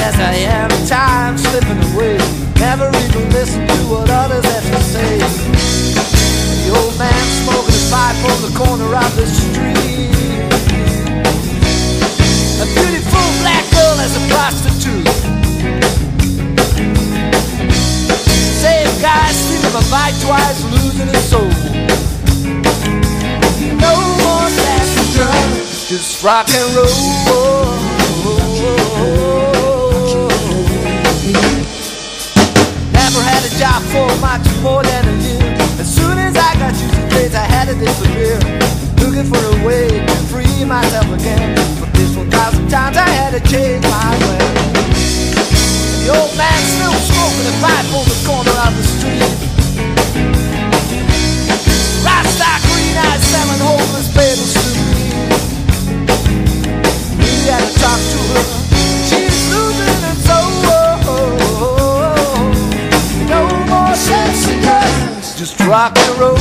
as I am, time slipping away. Never even listen to what others have to say. The old man smoking his pipe on the corner of the street. A beautiful black girl as a prostitute. Same guy stealing my bike twice, losing his soul. No more taxi drugs, just rock and roll. Never had a job for much more than a year. As soon as I got used to grades, I had to disappear. Looking for a way to free myself again. But this 1,000 times I had to change my way. The old man still smoking a pipe on the corner of the street. Rasta green eyes selling hopeless babies to me. We had to talk to her. She's losing her soul. No more sexy guys, just rock and roll.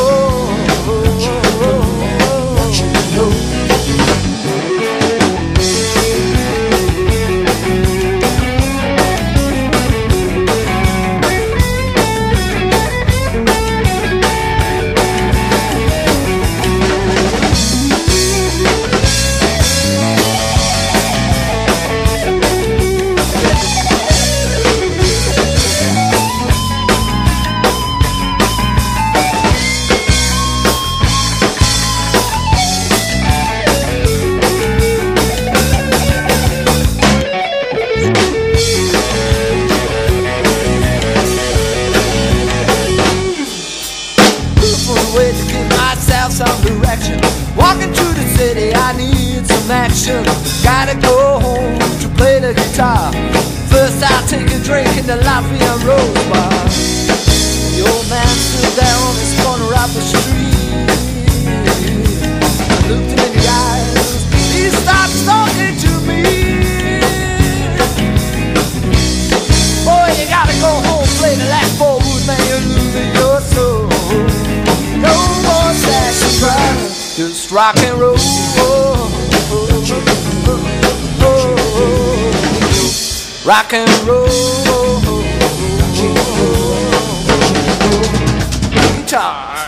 Some direction. Walking through the city, I need some action. Gotta go home to play the guitar. First I'll take a drink in the Lafayette Rose Bar. The old man stood there on this corner of the street. I looked him in the eyes. He stopped talking to me. Boy, you gotta go home, play the last ballroom, man, you're losing your soul. No more saxophone drugs, just rock and roll. Rock and roll. Guitar.